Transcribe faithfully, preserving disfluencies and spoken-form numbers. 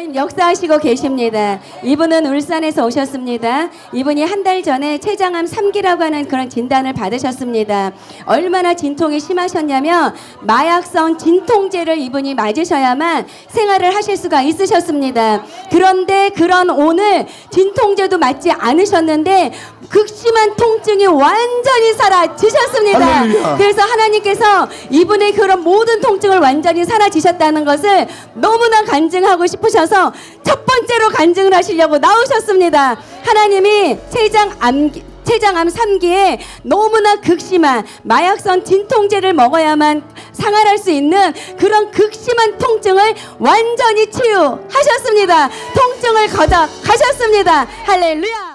하나님 역사하시고 계십니다. 이분은 울산에서 오셨습니다. 이분이 한 달 전에 췌장암 삼 기라고 하는 그런 진단을 받으셨습니다. 얼마나 진통이 심하셨냐면 마약성 진통제를 이분이 맞으셔야만 생활을 하실 수가 있으셨습니다. 그런데 그런 오늘 진통제도 맞지 않으셨는데 극심한 통증이 완전히 사라지셨습니다. 할렐루야. 그래서 하나님께서 이분의 그런 모든 통증을 완전히 사라지셨다는 것을 너무나 간증하고 싶으셔서 첫 번째로 간증을 하시려고 나오셨습니다. 하나님이 췌장암 췌장암 삼 기에 너무나 극심한 마약성 진통제를 먹어야만 상활할 수 있는 그런 극심한 통증을 완전히 치유하셨습니다. 통증을 거듭하셨습니다. 할렐루야.